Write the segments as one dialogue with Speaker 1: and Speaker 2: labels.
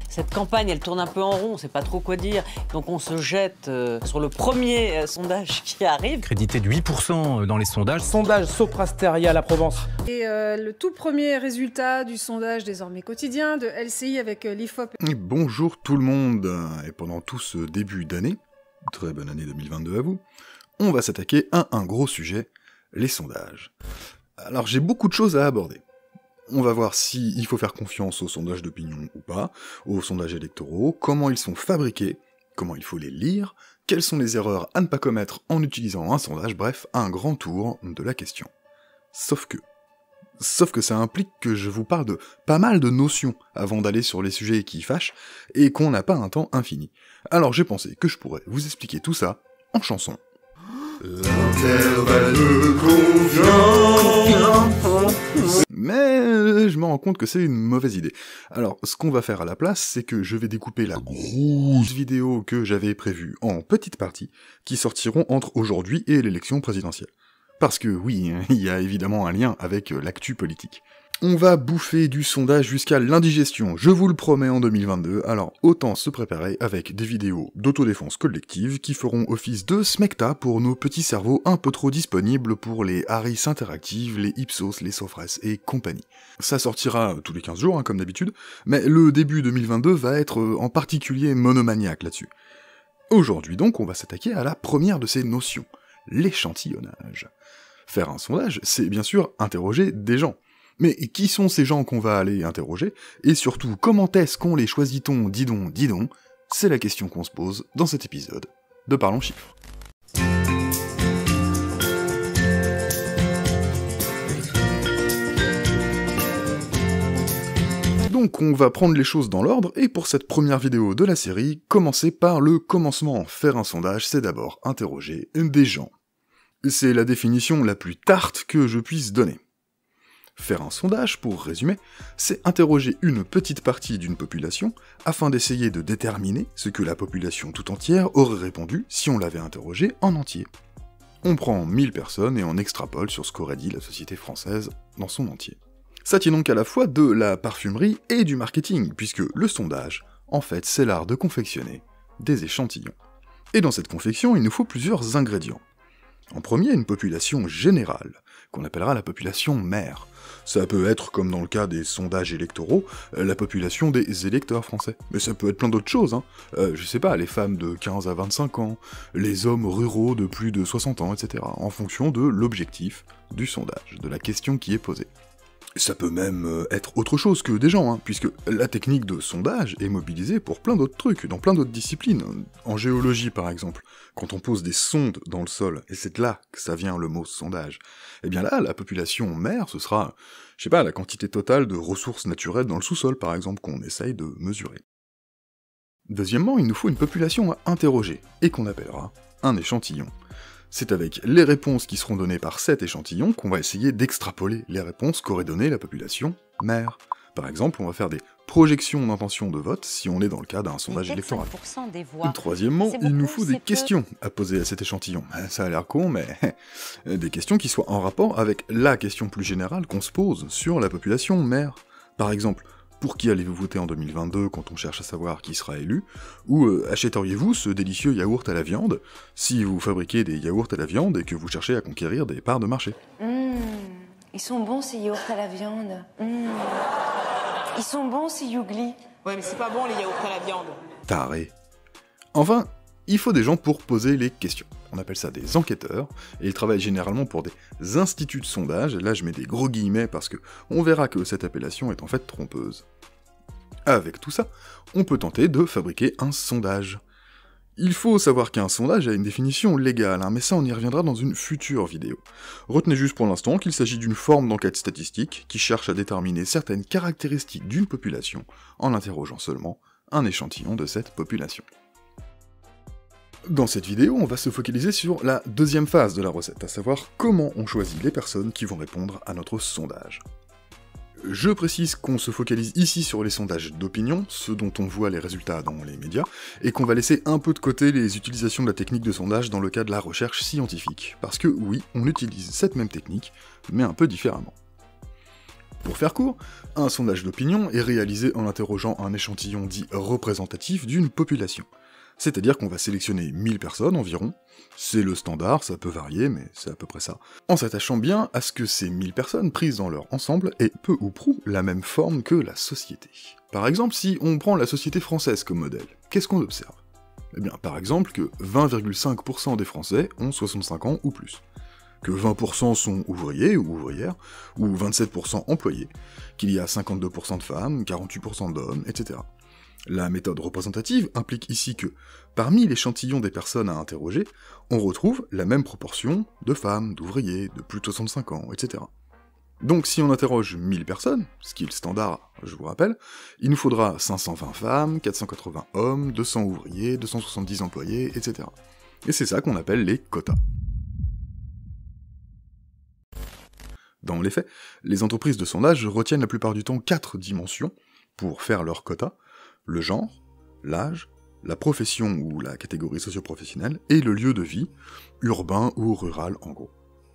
Speaker 1: Cette campagne, elle tourne un peu en rond, on sait pas trop quoi dire. Donc on se jette sur le premier sondage qui arrive.
Speaker 2: Crédité de 8% dans les sondages.
Speaker 3: Sondage Soprasteria la Provence.
Speaker 4: Et le tout premier résultat du sondage désormais quotidien de LCI avec l'IFOP.
Speaker 5: Bonjour tout le monde, et pendant tout ce début d'année, très bonne année 2022 à vous, on va s'attaquer à un gros sujet, les sondages. Alors j'ai beaucoup de choses à aborder. On va voir s'il faut faire confiance aux sondages d'opinion ou pas, aux sondages électoraux, comment ils sont fabriqués, comment il faut les lire, quelles sont les erreurs à ne pas commettre en utilisant un sondage, bref, un grand tour de la question. Sauf que ça implique que je vous parle de pas mal de notions avant d'aller sur les sujets qui fâchent, et qu'on n'a pas un temps infini. Alors j'ai pensé que je pourrais vous expliquer tout ça en chanson. L'intervalle de confiance. Mais je me rends compte que c'est une mauvaise idée. Alors, ce qu'on va faire à la place, c'est que je vais découper la grosse vidéo que j'avais prévue en petites parties, qui sortiront entre aujourd'hui et l'élection présidentielle. Parce que oui, il y a évidemment un lien avec l'actu politique. On va bouffer du sondage jusqu'à l'indigestion, je vous le promets en 2022, alors autant se préparer avec des vidéos d'autodéfense collective qui feront office de smecta pour nos petits cerveaux un peu trop disponibles pour les Harris interactives, les Ipsos, les Sofres et compagnie. Ça sortira tous les 15 jours, comme d'habitude, mais le début 2022 va être en particulier monomaniaque là-dessus. Aujourd'hui donc, on va s'attaquer à la première de ces notions, l'échantillonnage. Faire un sondage, c'est bien sûr interroger des gens. Mais qui sont ces gens qu'on va aller interroger, et surtout, comment est-ce qu'on les choisit-on, dis donc, c'est la question qu'on se pose dans cet épisode de Parlons Chiffres. Donc on va prendre les choses dans l'ordre, et pour cette première vidéo de la série, commencer par le commencement. Faire un sondage, c'est d'abord interroger des gens. C'est la définition la plus tarte que je puisse donner. Faire un sondage, pour résumer, c'est interroger une petite partie d'une population afin d'essayer de déterminer ce que la population tout entière aurait répondu si on l'avait interrogé en entier. On prend 1000 personnes et on extrapole sur ce qu'aurait dit la société française dans son entier. Ça tient donc à la fois de la parfumerie et du marketing, puisque le sondage, en fait, c'est l'art de confectionner des échantillons. Et dans cette confection, il nous faut plusieurs ingrédients. En premier, une population générale, qu'on appellera la population mère. Ça peut être, comme dans le cas des sondages électoraux, la population des électeurs français. Mais ça peut être plein d'autres choses, je sais pas, les femmes de 15 à 25 ans, les hommes ruraux de plus de 60 ans, etc., en fonction de l'objectif du sondage, de la question qui est posée. Ça peut même être autre chose que des gens, puisque la technique de sondage est mobilisée pour plein d'autres trucs, dans plein d'autres disciplines. En géologie, par exemple, quand on pose des sondes dans le sol, et c'est de là que ça vient le mot sondage, eh bien là, la population mère, ce sera, je sais pas, la quantité totale de ressources naturelles dans le sous-sol, par exemple, qu'on essaye de mesurer. Deuxièmement, il nous faut une population à interroger, et qu'on appellera un échantillon. C'est avec les réponses qui seront données par cet échantillon qu'on va essayer d'extrapoler les réponses qu'aurait donné la population mère. Par exemple, on va faire des projections d'intention de vote si on est dans le cas d'un sondage électoral. Troisièmement, il nous faut des questions à poser à cet échantillon. Ça a l'air con, mais des questions qui soient en rapport avec la question plus générale qu'on se pose sur la population mère. Par exemple, pour qui allez-vous voter en 2022 quand on cherche à savoir qui sera élu? Ou achèteriez-vous ce délicieux yaourt à la viande si vous fabriquez des yaourts à la viande et que vous cherchez à conquérir des parts de marché?
Speaker 6: Ils sont bons ces yaourts à la viande. Ils sont bons ces yougli.
Speaker 7: Ouais, mais c'est pas bon les yaourts à la viande.
Speaker 5: Taré. Enfin, il faut des gens pour poser les questions. On appelle ça des enquêteurs, et ils travaillent généralement pour des instituts de sondage, et là je mets des gros guillemets parce que on verra que cette appellation est en fait trompeuse. Avec tout ça, on peut tenter de fabriquer un sondage. Il faut savoir qu'un sondage a une définition légale, mais ça on y reviendra dans une future vidéo. Retenez juste pour l'instant qu'il s'agit d'une forme d'enquête statistique qui cherche à déterminer certaines caractéristiques d'une population en interrogeant seulement un échantillon de cette population. Dans cette vidéo, on va se focaliser sur la deuxième phase de la recette, à savoir comment on choisit les personnes qui vont répondre à notre sondage. Je précise qu'on se focalise ici sur les sondages d'opinion, ceux dont on voit les résultats dans les médias, et qu'on va laisser un peu de côté les utilisations de la technique de sondage dans le cas de la recherche scientifique, parce que oui, on utilise cette même technique, mais un peu différemment. Pour faire court, un sondage d'opinion est réalisé en interrogeant un échantillon dit représentatif d'une population. C'est-à-dire qu'on va sélectionner 1000 personnes environ, c'est le standard, ça peut varier, mais c'est à peu près ça, en s'attachant bien à ce que ces 1000 personnes prises dans leur ensemble aient peu ou prou la même forme que la société. Par exemple, si on prend la société française comme modèle, qu'est-ce qu'on observe? Eh bien, par exemple, que 20,5% des Français ont 65 ans ou plus, que 20% sont ouvriers ou ouvrières, ou 27% employés, qu'il y a 52% de femmes, 48% d'hommes, etc. La méthode représentative implique ici que, parmi l'échantillon des personnes à interroger, on retrouve la même proportion de femmes, d'ouvriers, de plus de 65 ans, etc. Donc si on interroge 1000 personnes, ce qui est le standard, je vous rappelle, il nous faudra 520 femmes, 480 hommes, 200 ouvriers, 270 employés, etc. Et c'est ça qu'on appelle les quotas. Dans les faits, les entreprises de sondage retiennent la plupart du temps 4 dimensions pour faire leurs quotas: le genre, l'âge, la profession ou la catégorie socio-professionnelle, et le lieu de vie, urbain ou rural en gros.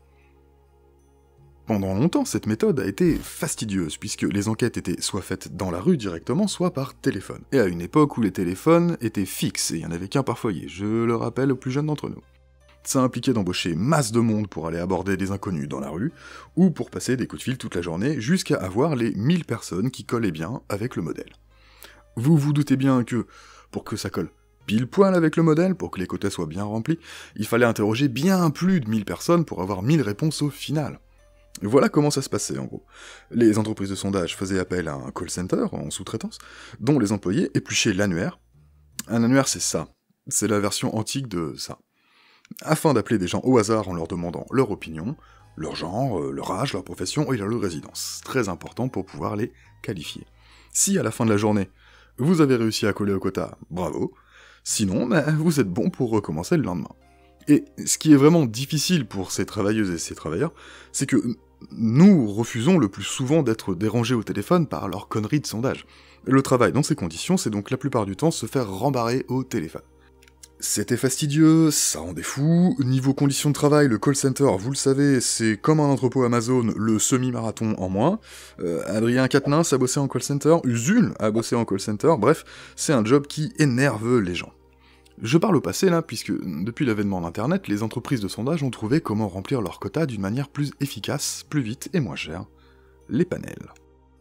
Speaker 5: Pendant longtemps, cette méthode a été fastidieuse, puisque les enquêtes étaient soit faites dans la rue directement, soit par téléphone. Et à une époque où les téléphones étaient fixes, et il n'y en avait qu'un par foyer, je le rappelle aux plus jeunes d'entre nous. Ça impliquait d'embaucher masse de monde pour aller aborder des inconnus dans la rue, ou pour passer des coups de fil toute la journée, jusqu'à avoir les 1000 personnes qui collaient bien avec le modèle. Vous vous doutez bien que, pour que ça colle pile poil avec le modèle, pour que les quotas soient bien remplis, il fallait interroger bien plus de 1000 personnes pour avoir 1000 réponses au final. Voilà comment ça se passait en gros. Les entreprises de sondage faisaient appel à un call center en sous-traitance, dont les employés épluchaient l'annuaire. Un annuaire c'est ça, c'est la version antique de ça. Afin d'appeler des gens au hasard en leur demandant leur opinion, leur genre, leur âge, leur profession et leur lieu de résidence. Très important pour pouvoir les qualifier. Si à la fin de la journée, vous avez réussi à coller au quota, bravo. Sinon, vous êtes bon pour recommencer le lendemain. Et ce qui est vraiment difficile pour ces travailleuses et ces travailleurs, c'est que nous refusons le plus souvent d'être dérangés au téléphone par leurs conneries de sondage. Le travail dans ces conditions, c'est donc la plupart du temps se faire rembarrer au téléphone. C'était fastidieux, ça rendait fou. Niveau conditions de travail, le call center, vous le savez, c'est comme un entrepôt Amazon, le semi-marathon en moins. Adrien Quatennens a bossé en call center, Usul a bossé en call center, bref, c'est un job qui énerve les gens. Je parle au passé là, puisque depuis l'avènement d'Internet, les entreprises de sondage ont trouvé comment remplir leurs quotas d'une manière plus efficace, plus vite et moins chère. Les panels.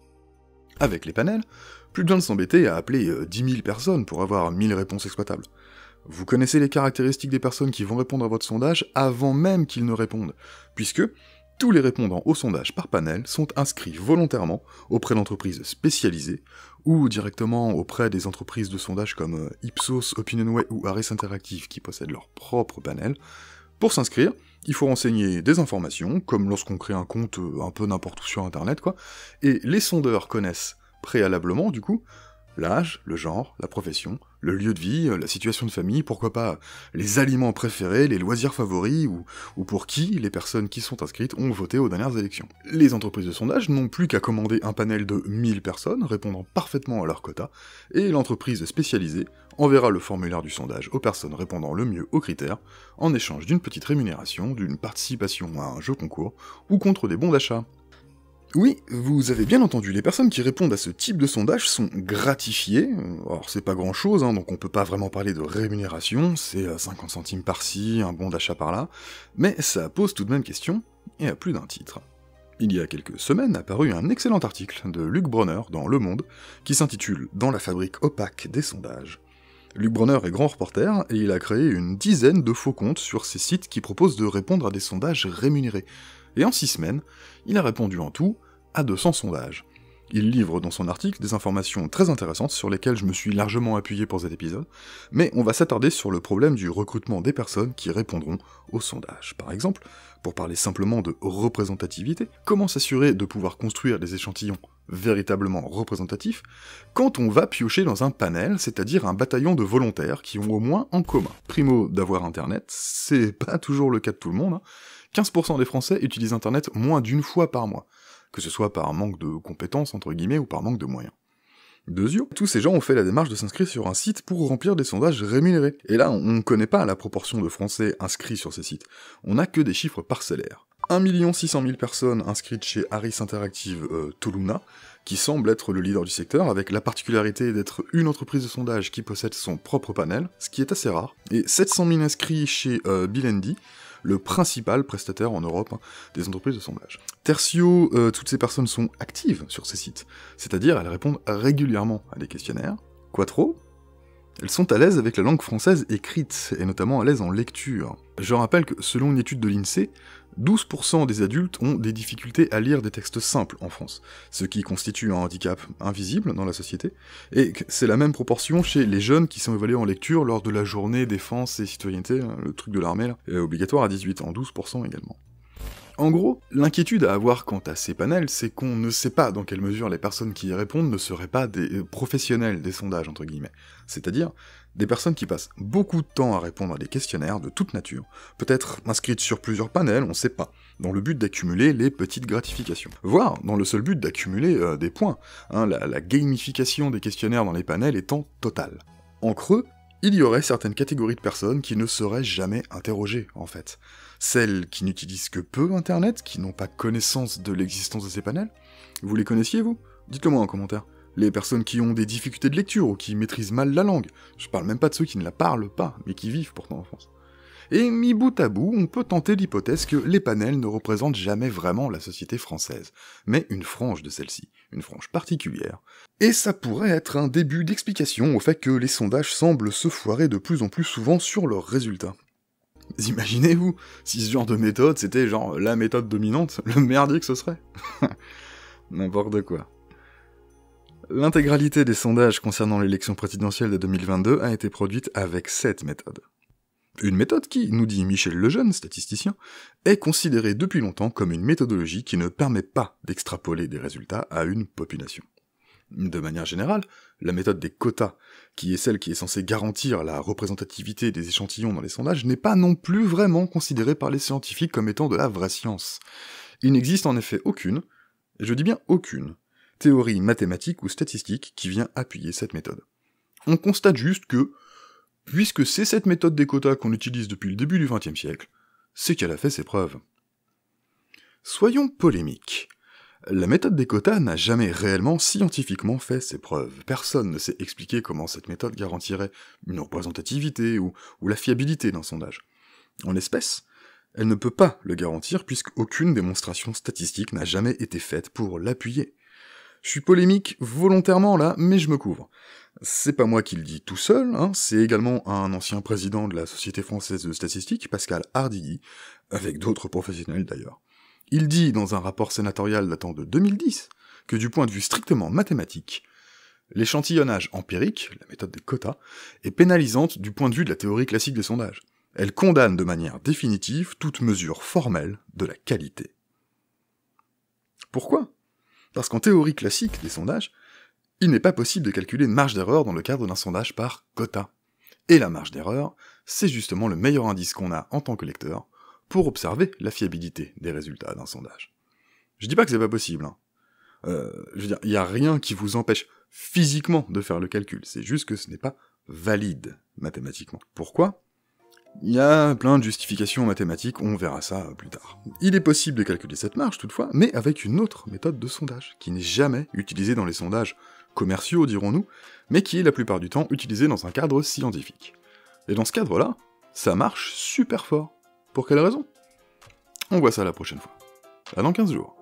Speaker 5: Avec les panels, plus besoin de s'embêter à appeler 10 000 personnes pour avoir 1000 réponses exploitables. Vous connaissez les caractéristiques des personnes qui vont répondre à votre sondage avant même qu'ils ne répondent, puisque tous les répondants au sondage par panel sont inscrits volontairement auprès d'entreprises spécialisées, ou directement auprès des entreprises de sondage comme Ipsos, Opinionway ou Harris Interactive qui possèdent leur propre panel. Pour s'inscrire, il faut renseigner des informations, comme lorsqu'on crée un compte un peu n'importe où sur internet quoi, et les sondeurs connaissent préalablement du coup l'âge, le genre, la profession, le lieu de vie, la situation de famille, pourquoi pas les aliments préférés, les loisirs favoris, ou pour qui les personnes qui sont inscrites ont voté aux dernières élections. Les entreprises de sondage n'ont plus qu'à commander un panel de 1000 personnes répondant parfaitement à leur quota, et l'entreprise spécialisée enverra le formulaire du sondage aux personnes répondant le mieux aux critères, en échange d'une petite rémunération, d'une participation à un jeu concours, ou contre des bons d'achat. Oui, vous avez bien entendu, les personnes qui répondent à ce type de sondage sont gratifiées, alors c'est pas grand chose, donc on peut pas vraiment parler de rémunération, c'est 50 centimes par-ci, un bon d'achat par-là, mais ça pose tout de même question, et à plus d'un titre. Il y a quelques semaines a paru un excellent article de Luc Bronner dans Le Monde, qui s'intitule « Dans la fabrique opaque des sondages ». Luc Bronner est grand reporter, et il a créé une dizaine de faux comptes sur ces sites qui proposent de répondre à des sondages rémunérés. Et en 6 semaines, il a répondu en tout à 200 sondages. Il livre dans son article des informations très intéressantes sur lesquelles je me suis largement appuyé pour cet épisode, mais on va s'attarder sur le problème du recrutement des personnes qui répondront aux sondages. Par exemple, pour parler simplement de représentativité, comment s'assurer de pouvoir construire des échantillons véritablement représentatifs quand on va piocher dans un panel, c'est-à-dire un bataillon de volontaires qui ont au moins en commun, primo, d'avoir internet, c'est pas toujours le cas de tout le monde, 15% des Français utilisent internet moins d'une fois par mois, que ce soit par manque de compétences, entre guillemets, ou par manque de moyens. Deuxièmement, tous ces gens ont fait la démarche de s'inscrire sur un site pour remplir des sondages rémunérés. Et là, on ne connaît pas la proportion de Français inscrits sur ces sites. On n'a que des chiffres parcellaires. 1 600 000 personnes inscrites chez Harris Interactive Toluna, qui semble être le leader du secteur, avec la particularité d'être une entreprise de sondage qui possède son propre panel, ce qui est assez rare, et 700 000 inscrits chez Bilendi, le principal prestataire en Europe des entreprises de sondage. Tertio, toutes ces personnes sont actives sur ces sites, c'est-à-dire elles répondent régulièrement à des questionnaires. Quattro, elles sont à l'aise avec la langue française écrite, et notamment à l'aise en lecture. Je rappelle que selon une étude de l'INSEE, 12% des adultes ont des difficultés à lire des textes simples en France, ce qui constitue un handicap invisible dans la société, et c'est la même proportion chez les jeunes qui sont évalués en lecture lors de la journée défense et citoyenneté, le truc de l'armée là, obligatoire à 18 ans, 12% également. En gros, l'inquiétude à avoir quant à ces panels, c'est qu'on ne sait pas dans quelle mesure les personnes qui y répondent ne seraient pas des professionnels des sondages, entre guillemets. C'est-à-dire, des personnes qui passent beaucoup de temps à répondre à des questionnaires de toute nature, peut-être inscrites sur plusieurs panels, on sait pas, dans le but d'accumuler les petites gratifications. Voire dans le seul but d'accumuler des points, la gamification des questionnaires dans les panels étant totale. En creux, il y aurait certaines catégories de personnes qui ne seraient jamais interrogées, en fait. Celles qui n'utilisent que peu Internet, qui n'ont pas connaissance de l'existence de ces panels. Vous les connaissiez, vous? Dites-le moi en commentaire. Les personnes qui ont des difficultés de lecture ou qui maîtrisent mal la langue. Je parle même pas de ceux qui ne la parlent pas, mais qui vivent pourtant en France. Et mis bout à bout, on peut tenter l'hypothèse que les panels ne représentent jamais vraiment la société française, mais une frange de celle-ci, une frange particulière. Et ça pourrait être un début d'explication au fait que les sondages semblent se foirer de plus en plus souvent sur leurs résultats. Imaginez-vous, si ce genre de méthode c'était genre la méthode dominante, le merdier que ce serait. N'importe quoi. L'intégralité des sondages concernant l'élection présidentielle de 2022 a été produite avec cette méthode. Une méthode qui, nous dit Michel Lejeune, statisticien, est considérée depuis longtemps comme une méthodologie qui ne permet pas d'extrapoler des résultats à une population. De manière générale, la méthode des quotas, qui est celle qui est censée garantir la représentativité des échantillons dans les sondages, n'est pas non plus vraiment considérée par les scientifiques comme étant de la vraie science. Il n'existe en effet aucune, et je dis bien aucune, théorie mathématique ou statistique qui vient appuyer cette méthode. On constate juste que, puisque c'est cette méthode des quotas qu'on utilise depuis le début du XXe siècle, c'est qu'elle a fait ses preuves. Soyons polémiques. La méthode des quotas n'a jamais réellement scientifiquement fait ses preuves. Personne ne sait expliquer comment cette méthode garantirait une représentativité ou la fiabilité d'un sondage. En l'espèce, elle ne peut pas le garantir puisqu'aucune démonstration statistique n'a jamais été faite pour l'appuyer. Je suis polémique volontairement là, mais je me couvre. C'est pas moi qui le dis tout seul, c'est également un ancien président de la Société française de statistique, Pascal Hardilly, avec d'autres professionnels d'ailleurs. Il dit dans un rapport sénatorial datant de 2010 que du point de vue strictement mathématique, l'échantillonnage empirique, la méthode des quotas, est pénalisante du point de vue de la théorie classique des sondages. Elle condamne de manière définitive toute mesure formelle de la qualité. Pourquoi ? Parce qu'en théorie classique des sondages, il n'est pas possible de calculer une marge d'erreur dans le cadre d'un sondage par quota. Et la marge d'erreur, c'est justement le meilleur indice qu'on a en tant que lecteur pour observer la fiabilité des résultats d'un sondage. Je dis pas que c'est pas possible, je veux dire, il y a rien qui vous empêche physiquement de faire le calcul, c'est juste que ce n'est pas valide mathématiquement. Pourquoi ? Il y a plein de justifications mathématiques, on verra ça plus tard. Il est possible de calculer cette marge toutefois, mais avec une autre méthode de sondage, qui n'est jamais utilisée dans les sondages commerciaux, dirons-nous, mais qui est la plupart du temps utilisée dans un cadre scientifique. Et dans ce cadre-là, ça marche super fort. Pour quelle raison ? On voit ça la prochaine fois. À dans 15 jours.